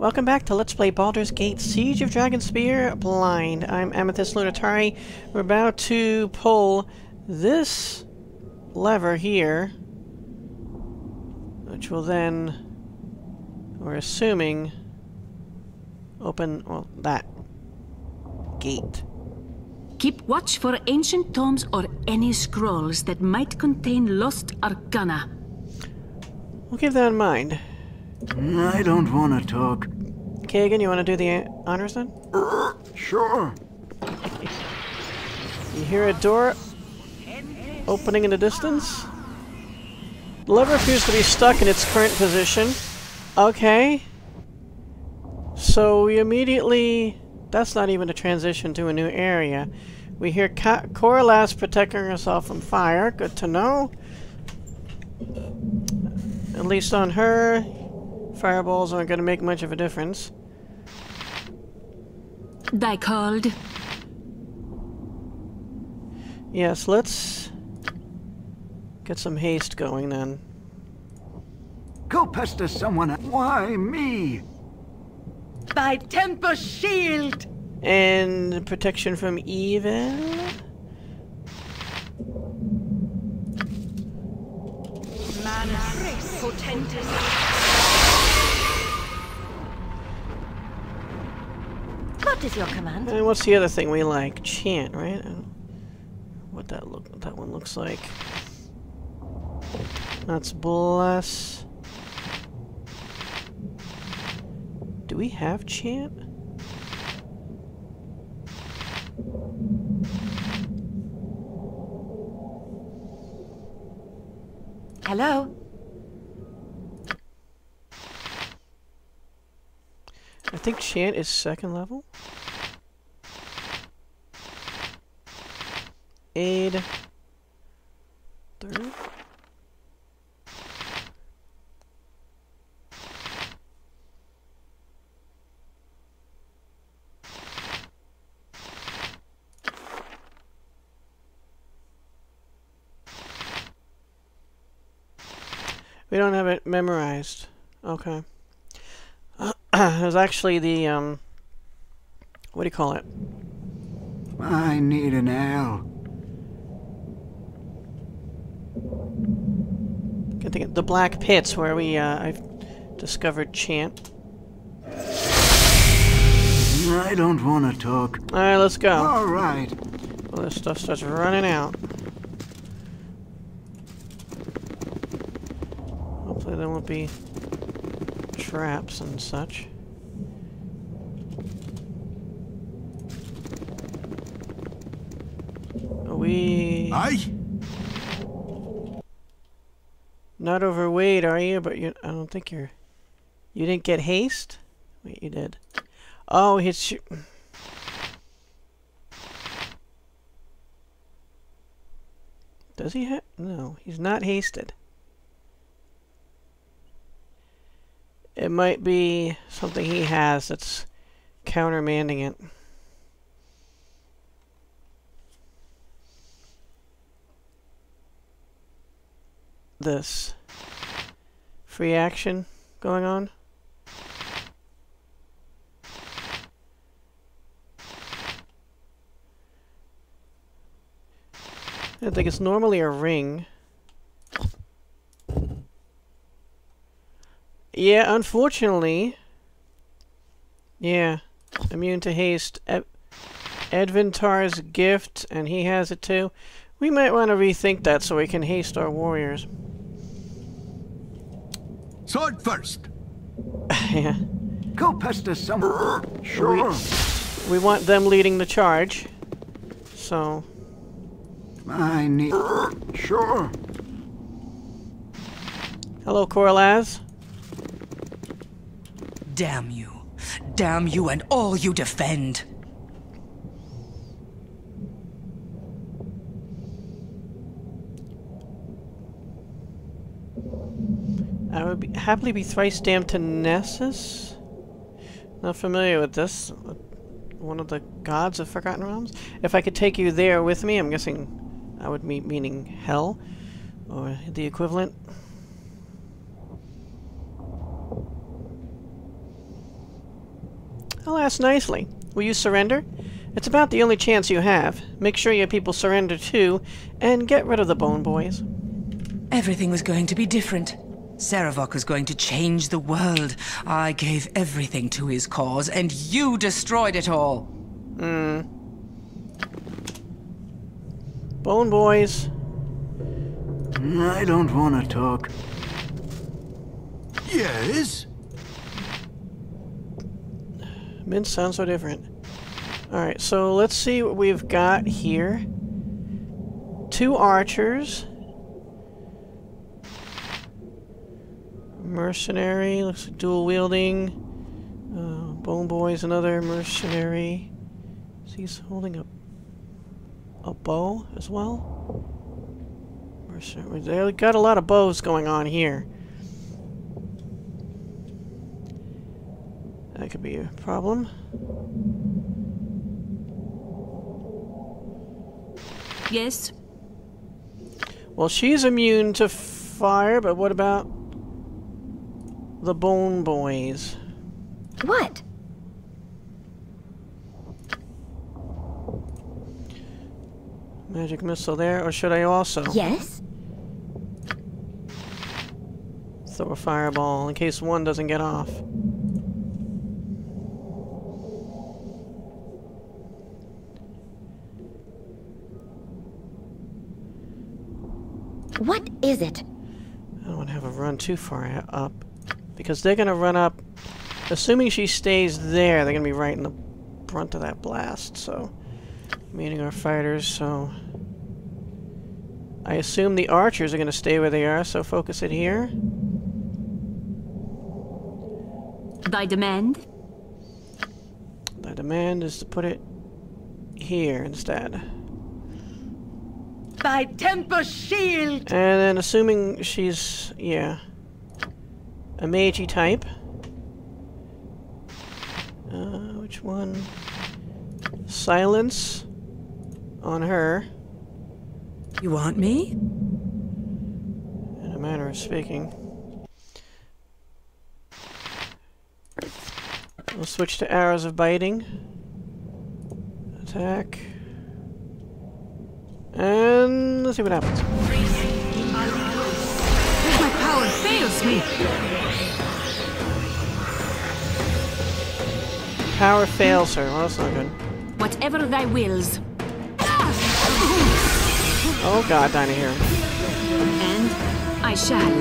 Welcome back to Let's Play Baldur's Gate Siege of Dragonspear Blind. I'm Amethyst Lunatari. We're about to pull this lever here, which will then, we're assuming, open, well, that gate. Keep watch for ancient tomes or any scrolls that might contain lost arcana. We'll keep that in mind. I don't want to talk. Kagan, you want to do the honors then? Sure. You hear a door opening in the distance? The lever appears to be stuck in its current position. Okay. So we immediately... That's not even a transition to a new area. We hear Korlasz protecting herself from fire. Good to know. At least on her, fireballs aren't going to make much of a difference. Die called. Yes, let's get some haste going then. Go pester someone. Why me? By Temper Shield! And protection from evil. Manus Potentis. What is your command? And what's the other thing we like? Chant, right? I don't know what that one looks like. That's bless. Do we have chant? Hello? I think chant is second level. Aid. Third. We don't have it memorized. Okay. It was actually the, what do you call it? I need an L. Can't think of the Black Pits where we, I've discovered chant. I don't want to talk. Alright, let's go. All right. Well, this stuff starts running out. Hopefully there won't be traps and such. Are we... Aye? Not overweight, are you? But you, I don't think you're... You didn't get haste? Wait, you did. Oh, it's... Does he have... No, he's not hasted. It might be something he has that's countermanding it. This free action going on. I think it's normally a ring. Yeah, unfortunately. Yeah, immune to haste. Edvintar's gift, and he has it too. We might want to rethink that so we can haste our warriors. Sword first. Yeah. Go pester someone. Sure. We want them leading the charge. So. I need... Sure. Hello, Korlasz. Damn you. Damn you and all you defend. I would happily be thrice damned to Nessus. Not familiar with this. One of the gods of Forgotten Realms. If I could take you there with me, I'm guessing I would meaning hell. Or the equivalent. I'll ask nicely. Will you surrender? It's about the only chance you have. Make sure your people surrender too, and get rid of the Bone Boys. Everything was going to be different. Sarevok was going to change the world. I gave everything to his cause, and you destroyed it all. Bone Boys. I don't want to talk. Yes? Mint sounds so different. Alright, so let's see what we've got here. 2 archers. Mercenary, looks like dual wielding. Bone Boy's another mercenary. So he's holding a bow as well. Mercenary. They got a lot of bows going on here. That could be a problem. Yes? Well, she's immune to fire, but what about the Bone Boys? What? Magic missile there, or should I also Yes? throw a fireball in case one doesn't get off? What is it? I don't want to have her run too far up, because they're going to run up. Assuming she stays there, they're going to be right in the brunt of that blast, so meaning our fighters, so I assume the archers are going to stay where they are, so focus it here. Thy demand? My demand is to put it here instead. By Tempest Shield! And then assuming she's, yeah, a magey type. Which one? Silence on her. You want me? In a manner of speaking. We'll switch to arrows of biting. Attack. And let's see what happens. My power fails me! Power fails her. Well, that's not good. Whatever thy wills. Oh god, Dinah here. And I shall.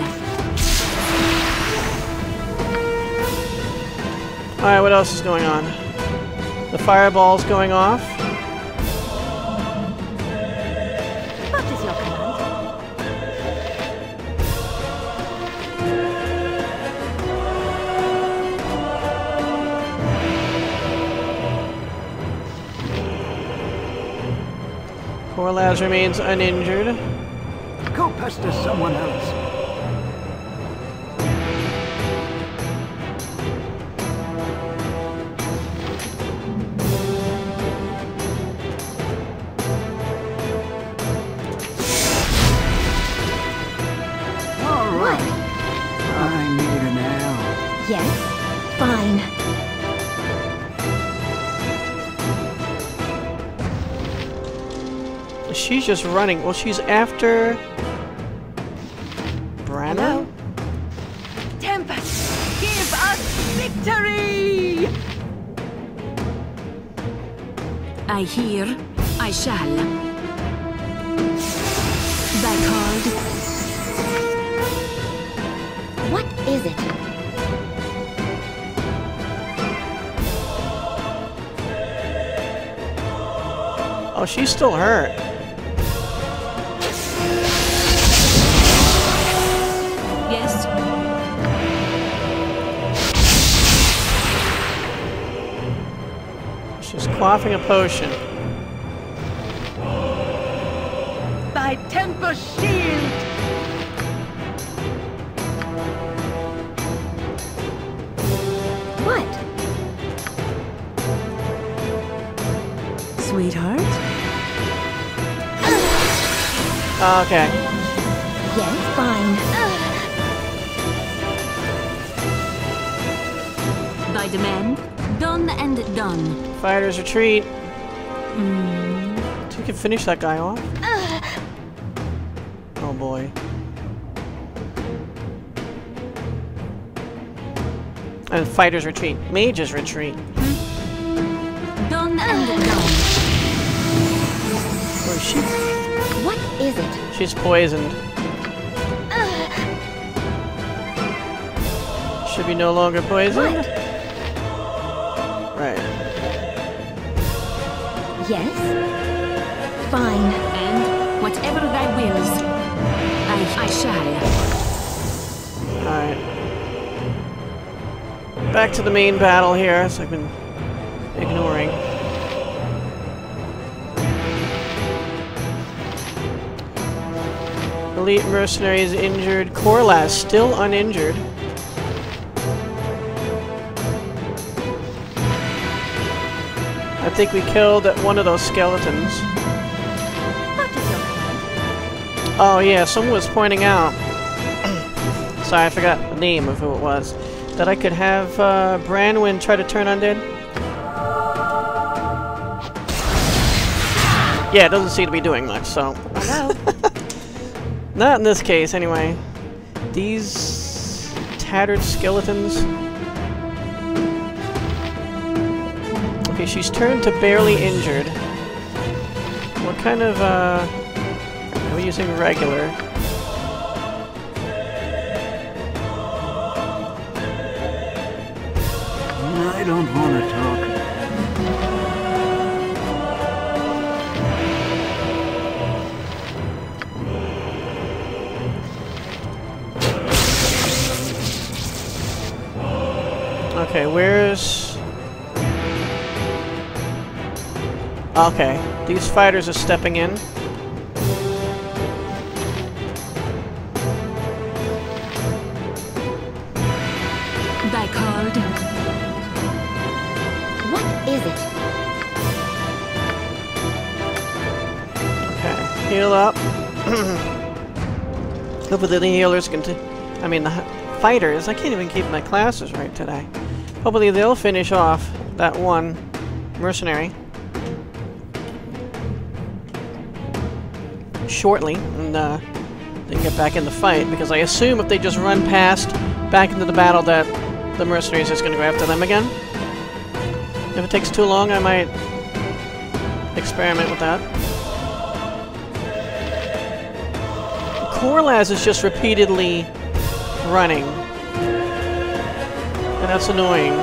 Alright, what else is going on? The fireball's going off. What is your command? Korlasz remains uninjured. Go pester someone else. All right. I need an L. Yes? Fine. She's just running. Well, she's after Branna? Hello? Tempest, give us victory! I hear, I shall. Thy called. What is it? Oh, she's still hurt. Yes? She's quaffing a potion. By Tempest Shield! What? Sweetheart? Okay. Yes, fine. Thy demand? Done and done. Fighters retreat. So we can finish that guy off. Oh boy. And fighters retreat. Mages retreat. Done and done. Where is she? What is it? She's poisoned. Should be no longer poisoned. What? Right. Yes? Fine. And whatever thy wills, I shall. Alright. Back to the main battle here, so I've been ignoring. Elite mercenaries injured. Korlasz still uninjured. I think we killed one of those skeletons. What is your plan? Oh yeah, someone was pointing out. Sorry, I forgot the name of who it was. That I could have Branwen try to turn undead. Yeah, it doesn't seem to be doing much, so. Hello? Not in this case, anyway. These tattered skeletons. Okay, she's turned to barely injured. What kind of, are we using regular? I don't want to talk. Okay, where's... Okay, these fighters are stepping in. Thy called. What is it? Okay, heal up. Hopefully the healers can I mean, the fighters, I can't even keep my classes right today. Hopefully they'll finish off that one mercenary shortly, and they can get back in the fight, because I assume if they just run past back into the battle that the mercenaries is going to go after them again. If it takes too long, I might experiment with that. Korlasz is just repeatedly running, and that's annoying.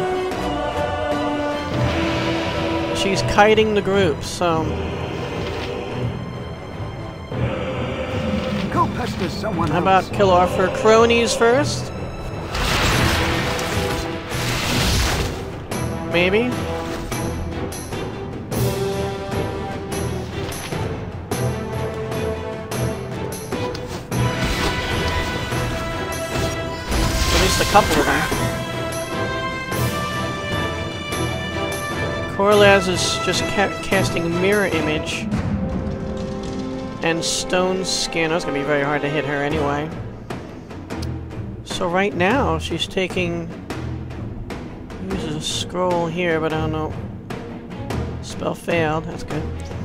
She's kiting the group, so... Go pester someone How else. about kill off her cronies first? Maybe? At least a couple of them. Korlasz is just casting mirror image. And stone skin. That's gonna be very hard to hit her anyway. So right now she's taking... Uses a scroll here, but I don't know. Spell failed. That's good.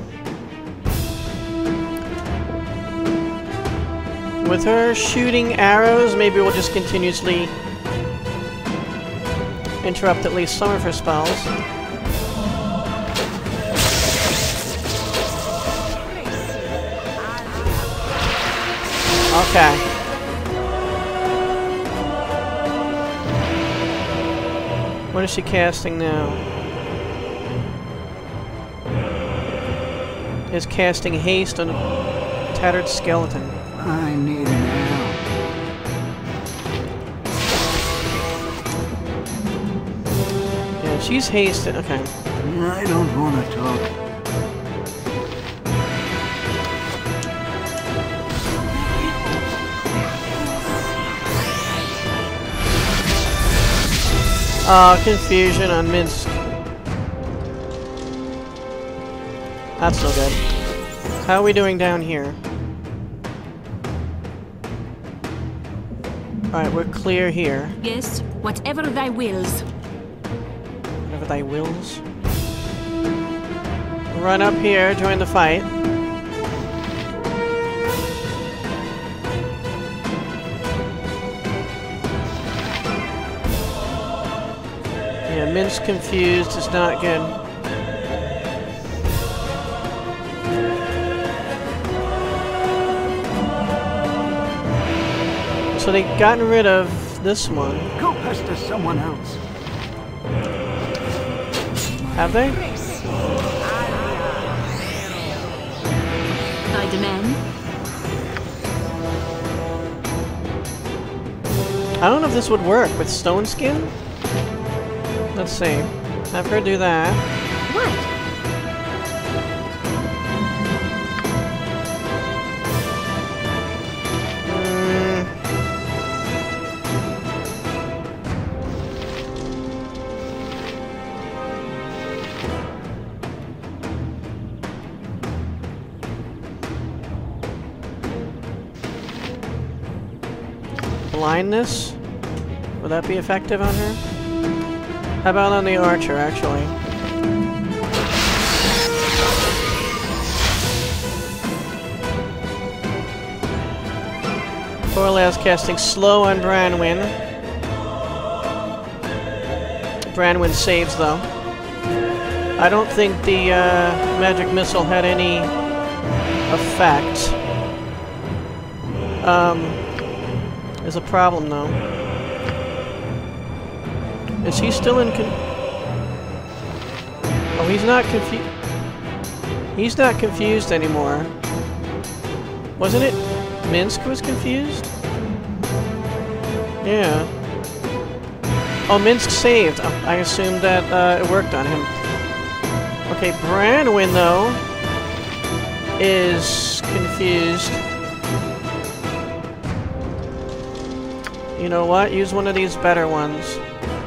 With her shooting arrows, maybe we'll just continuously interrupt at least some of her spells. Okay. What is she casting now? Is casting haste on a tattered skeleton. I need an arrow. Yeah, she's hasted. Okay. I don't want to talk. Confusion on Minsk. That's no good. How are we doing down here? Alright, we're clear here. Yes, whatever thy wills. Whatever whatever thy wills. Run up here, join the fight. Yeah, Minsk confused is not good. So they've gotten rid of this one. Go pester someone else. Have they? I demand. I don't know if this would work with stone skin. Let's see. Have her do that. What? Blindness? Would that be effective on her? How about on the archer, actually? Korlasz casting slow on Branwen. Branwen saves, though. I don't think the magic missile had any effect. There's a problem, though. Is he still in Oh, he's not confused. He's not confused anymore. Wasn't it Minsk was confused? Yeah. Oh, Minsk saved. I assumed that it worked on him. Okay, Branwen, though, is confused. You know what? Use one of these better ones.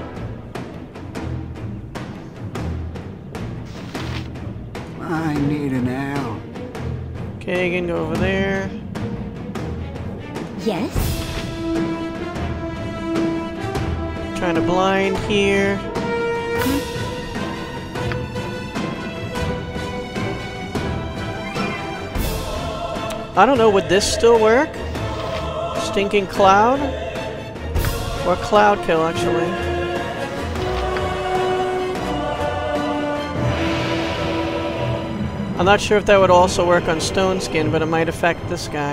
I need an arrow. Kagan, go over there. Yes? Trying to blind here. I don't know, would this still work? Stinking Cloud? Or Cloud Kill, actually. I'm not sure if that would also work on Stone Skin, but it might affect this guy.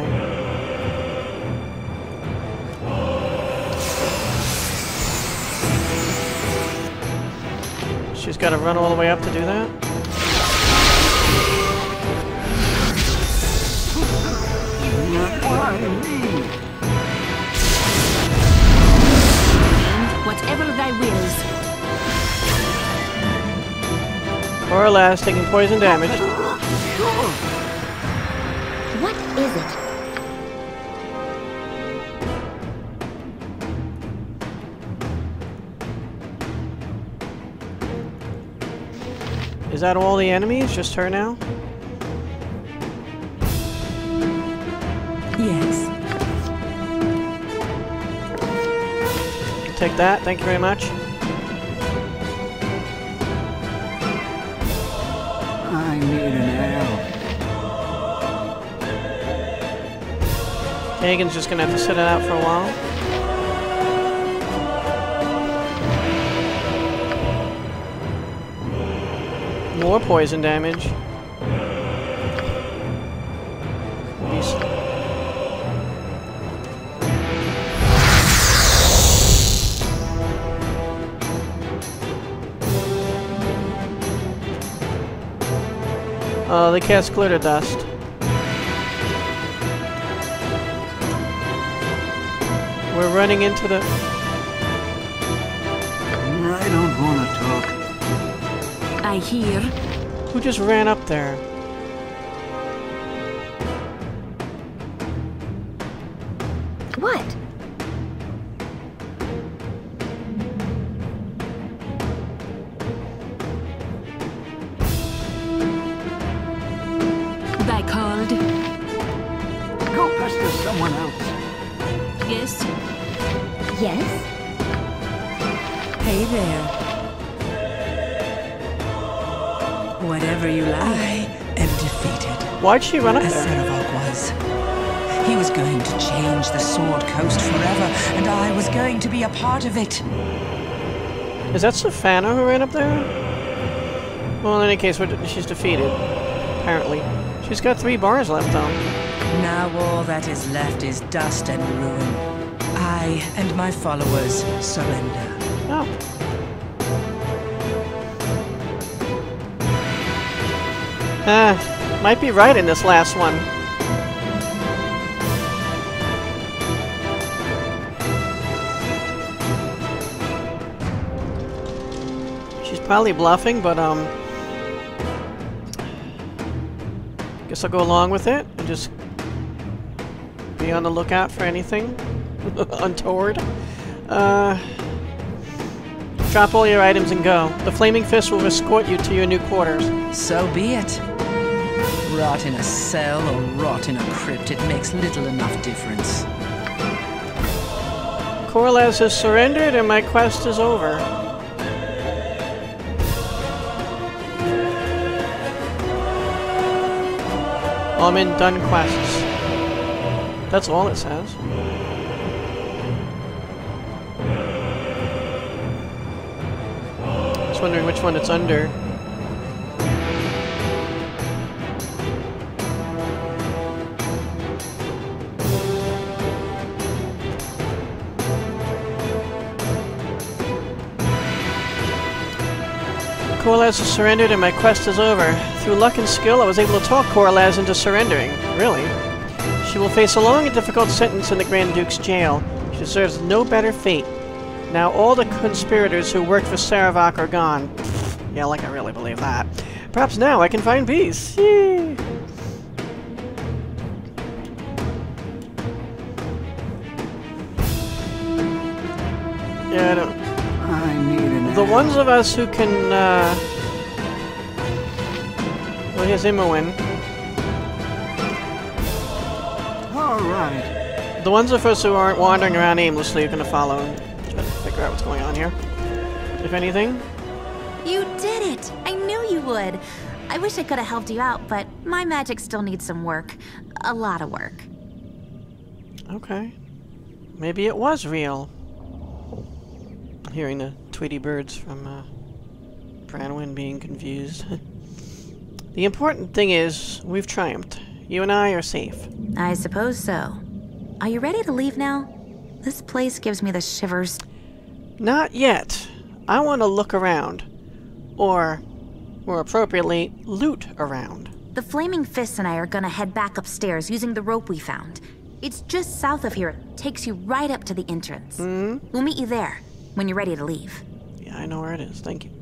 She's got to run all the way up to do that? Whatever thy wills. Korlasz taking poison damage. What is it? Is that all the enemies? Just her now? Yes. Take that, thank you very much. I need an arrow. Kagan's just gonna have to sit it out for a while. More poison damage. Oh, they cast glitter dust. We're running into the... I don't want to talk. I hear. Who just ran up there? What? Thy called. Go pester someone else. Yes. Yes? Hey there. Whatever you like. I am defeated. Why'd she run up As there? Sarevok was. He was going to change the Sword Coast forever, and I was going to be a part of it. Is that Safana who ran up there? Well, in any case, she's defeated. Apparently. She's got 3 bars left, though. Now all that is left is dust and ruin. I and my followers surrender. Oh. Might be right in this last one. She's probably bluffing, but guess I'll go along with it and just be on the lookout for anything untoward. Drop all your items and go. The Flaming Fist will escort you to your new quarters. So be it. Rot in a cell or rot in a crypt, it makes little enough difference. Korlasz has surrendered and my quest is over. I'm in done quests. That's all it says. Just wondering which one it's under. Korlasz has surrendered and my quest is over. Through luck and skill, I was able to talk Korlasz into surrendering. Really? She will face a long and difficult sentence in the Grand Duke's jail. She deserves no better fate. Now all the conspirators who worked for Sarevok are gone. Yeah, like I really believe that. Perhaps now I can find peace. Yay! Yeah, I don't... I need an The ones of us who can, well, here's Imoen. Alright. The ones of us who aren't wandering around aimlessly are gonna follow and try to figure out what's going on here. If anything. You did it! I knew you would! I wish I could have helped you out, but my magic still needs some work. A lot of work. Okay. Maybe it was real. Hearing the Tweety birds from Branwyn being confused. The important thing is, we've triumphed. You and I are safe. I suppose so. Are you ready to leave now? This place gives me the shivers. Not yet. I want to look around. Or, more appropriately, loot around. The Flaming Fists and I are gonna head back upstairs using the rope we found. It's just south of here. It takes you right up to the entrance. Mm-hmm. We'll meet you there, when you're ready to leave. Yeah, I know where it is. Thank you.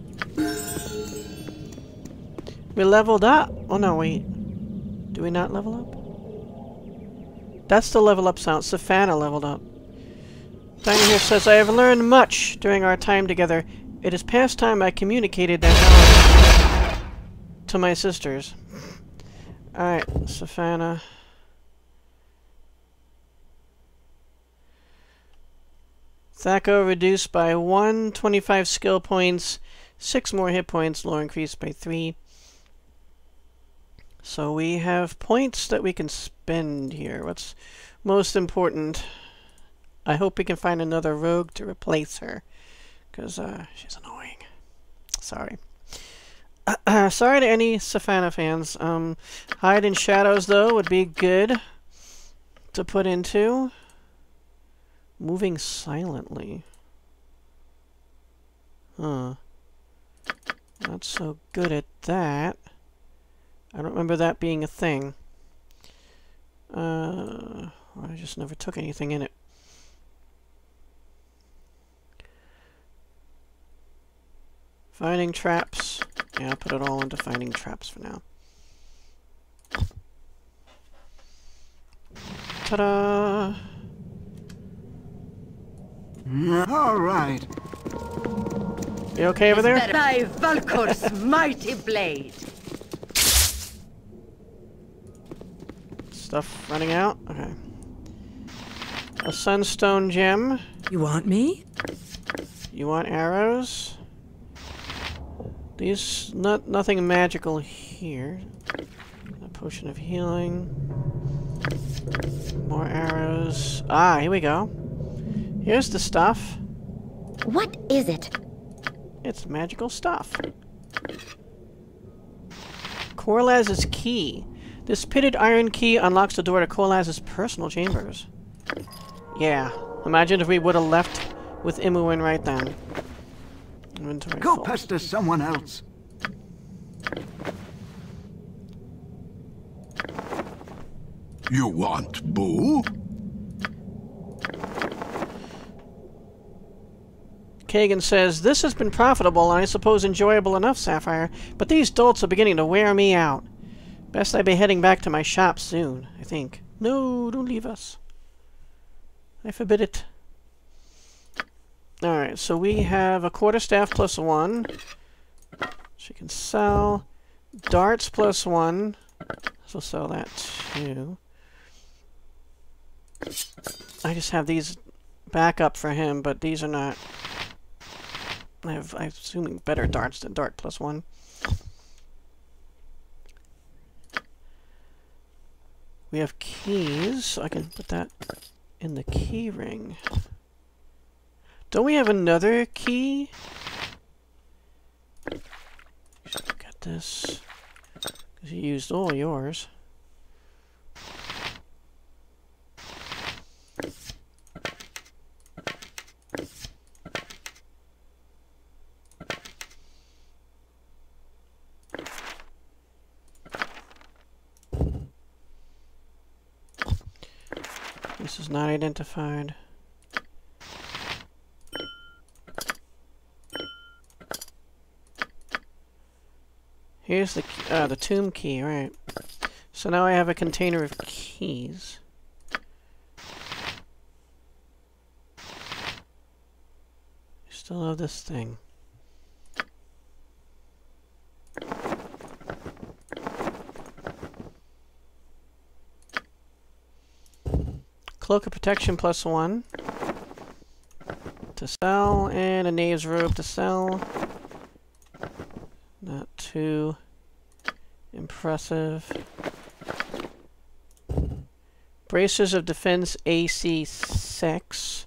We leveled up. Oh, no, wait. Do we not level up? That's the level up sound. Safana leveled up. Tiny here says, I have learned much during our time together. It is past time I communicated that knowledge to my sisters. Alright, Safana. Thaco reduced by 1, 25 skill points, 6 more hit points, lore increased by 3. So we have points that we can spend here. What's most important? I hope we can find another rogue to replace her, because she's annoying. Sorry. Sorry to any Safana fans. Hide in Shadows, though, would be good to put into. Moving silently. Huh. Not so good at that. I don't remember that being a thing. I just never took anything in it. Finding traps. Yeah, I'll put it all into finding traps for now. Ta-da! All right. You okay over there? By Valkor's mighty blade. Stuff running out? Okay. A sunstone gem. You want me? You want arrows? Nothing magical here. A potion of healing. More arrows. Ah, here we go. Here's the stuff. What is it? It's magical stuff. Korlasz's key. This pitted iron key unlocks the door to Korlasz's personal chambers. Yeah. Imagine if we would have left with Imoen right then. Inventory Go full. pester someone else. You want boo? Kagan says, "This has been profitable and I suppose enjoyable enough, Sapphire, but these dolts are beginning to wear me out. Best I be heading back to my shop soon, I think." No, don't leave us. I forbid it. Alright, so we have a quarterstaff plus 1. She can sell. Darts plus 1. So sell that too. I just have these backup for him, but these are not... I'm assuming better darts than dart plus 1. We have keys, so I can put that in the key ring. Don't we have another key? Got this. Because you used all yours. This is not identified. Here's the tomb key, right. So now I have a container of keys. Still have this thing. Cloak of Protection plus 1 to sell, and a Knave's Robe to sell. Not too impressive. Bracers of Defense AC 6.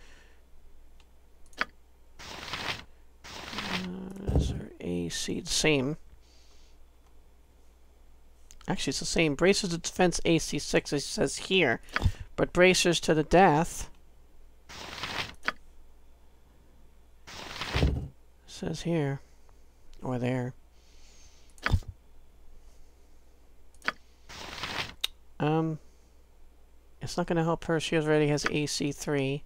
Is there AC? The same. Actually, it's the same. Bracers of Defense AC 6, it says here. But bracers to the death says here or there. It's not gonna help her. She already has AC 3.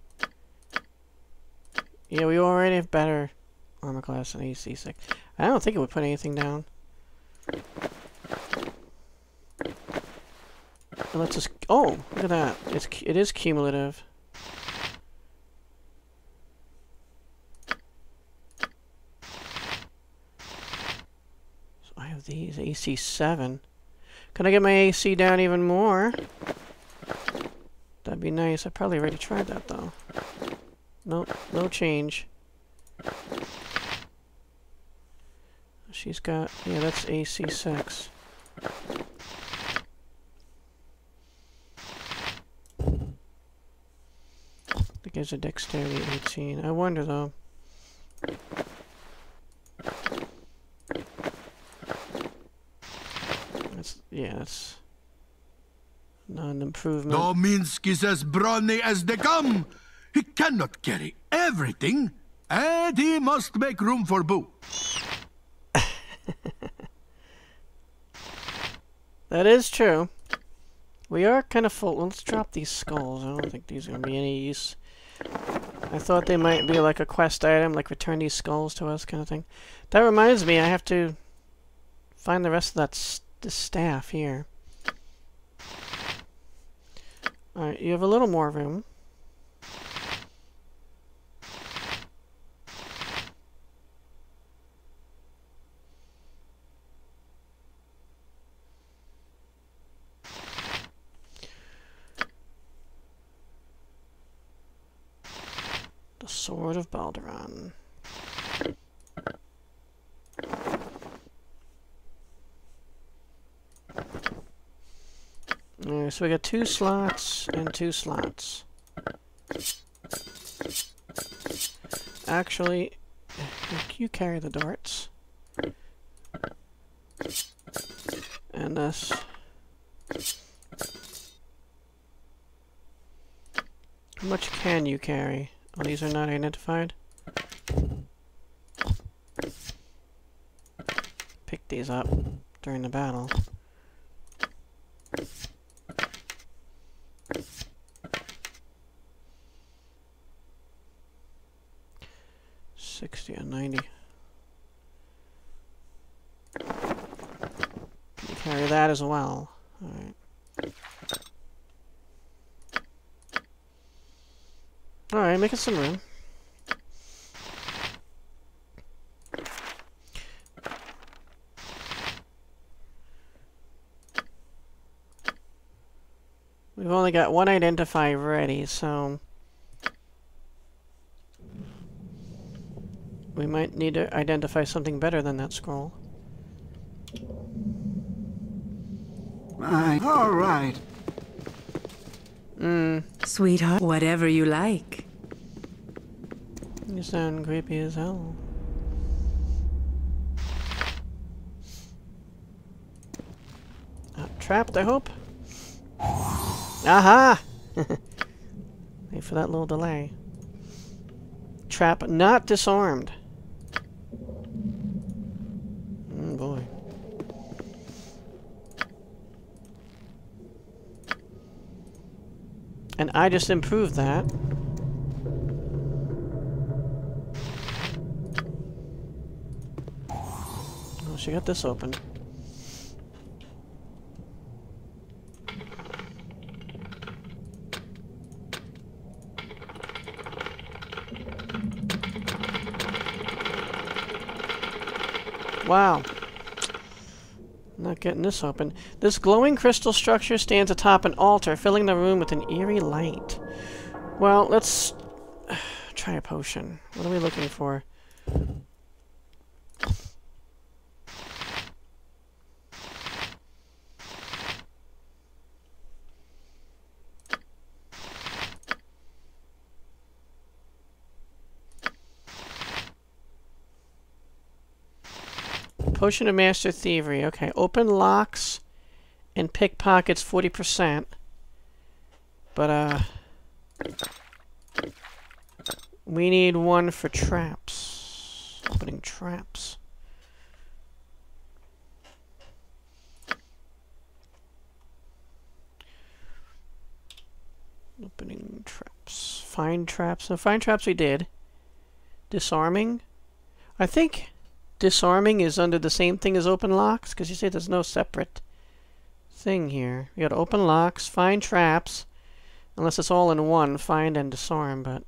Yeah, we already have better armor class than AC 6. I don't think it would put anything down. Let's just... Oh, look at that. It is cumulative. So I have these. AC 7. Can I get my AC down even more? That'd be nice. I probably already tried that, though. Nope, no change. She's got... Yeah, that's AC 6. That gives a dexterity 18. I wonder, though. That's not an improvement. Dominsk is as brawny as they come. He cannot carry everything, and he must make room for Boo. That is true. We are kind of full. Let's drop these skulls. I don't think these are going to be any use. I thought they might be like a quest item, like return these skulls to us kind of thing. That reminds me, I have to find the rest of that the staff here. Alright, you have a little more room. The Sword of Baldur. so we got 2 slots and 2 slots. Actually, you carry the darts. And this. How much can you carry? Oh, these are not identified. Pick these up during the battle. $60 and $90. Carry that as well. Alright. Alright, making some room. We've only got 1 identify ready, so we might need to identify something better than that scroll. All right. Sweetheart, whatever you like. You sound creepy as hell. Trapped, I hope? Aha! Wait for that little delay. Trap not disarmed. Boy. And I just improved that. Oh, she got this open. Wow. Not getting this open. This glowing crystal structure stands atop an altar, filling the room with an eerie light. Well, let's try a potion. What are we looking for? Potion of Master Thievery. Okay, open locks and pickpockets 40%. But, we need 1 for traps. Opening traps. Opening traps. Find traps. No, find traps we did. Disarming. I think disarming is under the same thing as open locks, because you say there's no separate thing here. We got open locks, find traps, unless it's all in one, find and disarm, but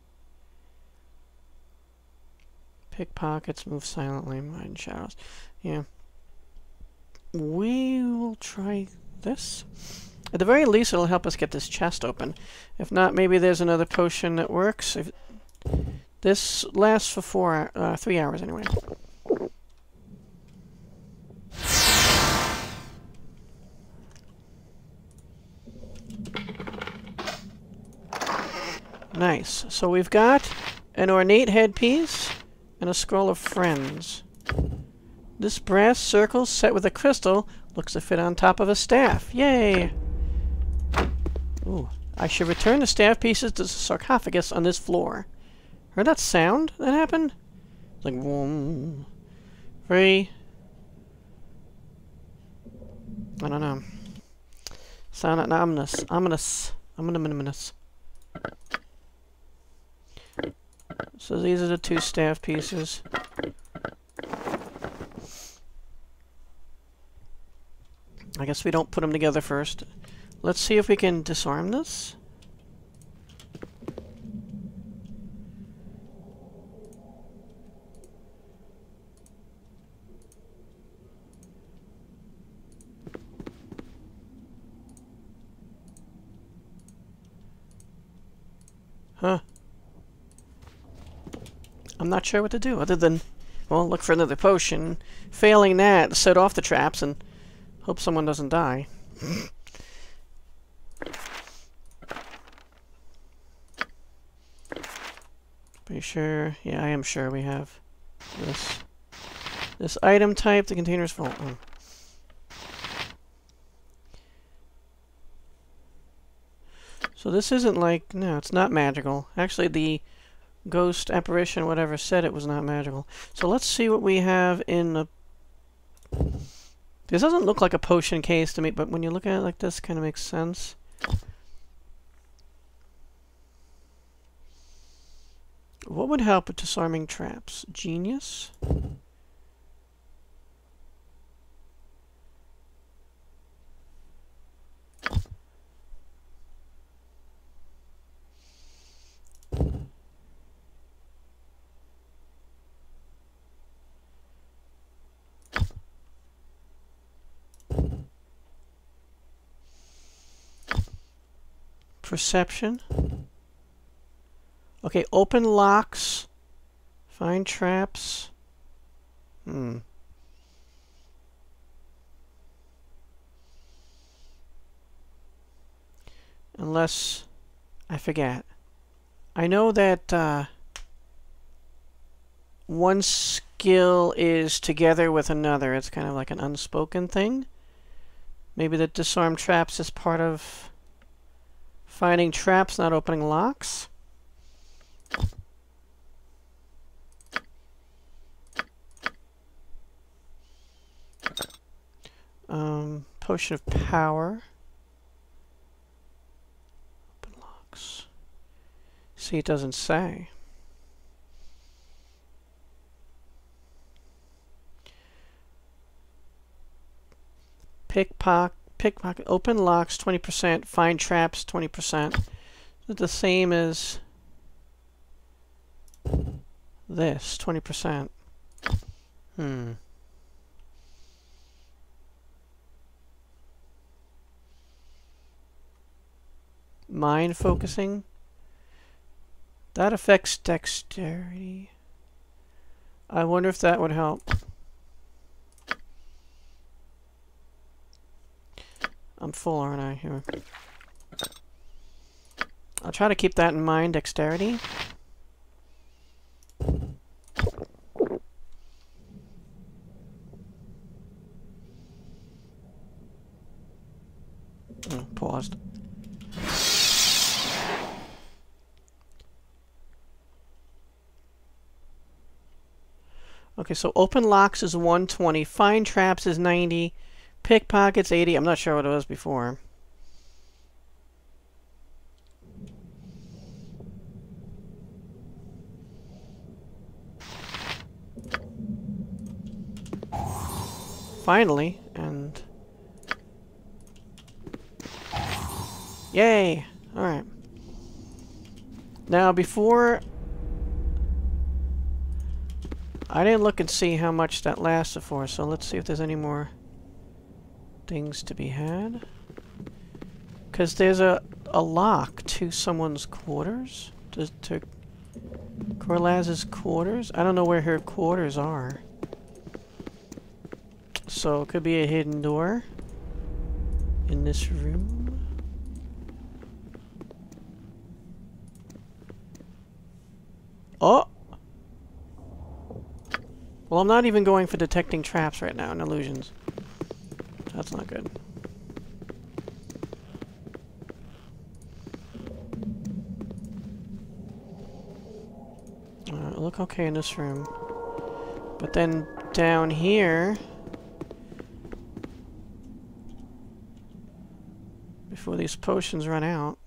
pickpockets, move silently, mind shadows. Yeah. We will try this. At the very least, it'll help us get this chest open. If not, maybe there's another potion that works. If this lasts for 3 hours anyway. Nice. So we've got an ornate headpiece and a scroll of friends. This brass circle set with a crystal looks to fit on top of a staff. Yay! Ooh. I should return the staff pieces to the sarcophagus on this floor. Heard that sound that happened? It's like, boom. Very... I don't know. Sounded ominous. Ominous. Ominous. So these are the 2 staff pieces. I guess we don't put them together first. Let's see if we can disarm this. Huh. I'm not sure what to do other than, well, look for another potion. Failing that, set off the traps and hope someone doesn't die. Pretty sure. Yeah, I am sure we have this item type. The container's full. Oh. So this isn't like... No, it's not magical. Actually, the ghost, apparition, whatever, said it was not magical. So let's see what we have in the... This doesn't look like a potion case to me, but when you look at it like this, it kind of makes sense. What would help with disarming traps? Genius? Perception. Okay, open locks. Find traps. Unless... I forget. I know that one skill is together with another. It's kind of like an unspoken thing. Maybe that disarm traps is part of finding traps, not opening locks. Potion of power. Open locks. See, it doesn't say. Pickpocket. Open locks 20%. Find traps 20%. Is it the same as this 20%? Mind focusing. That affects dexterity. I wonder if that would help. I'm full, aren't I? Here. I'll try to keep that in mind. Dexterity. Paused. Okay, so open locks is 120. Find traps is 90. Pickpockets 80. I'm not sure what it was before. Finally, and... Yay! Alright. Now, before... I didn't look and see how much that lasted for, so let's see if there's any more things to be had. Because there's a lock to someone's quarters. To Korlasz's quarters. I don't know where her quarters are. So it could be a hidden door in this room. Oh! Well, I'm not even going for detecting traps right now and illusions. That's not good. Look okay in this room. But then down here... Before these potions run out...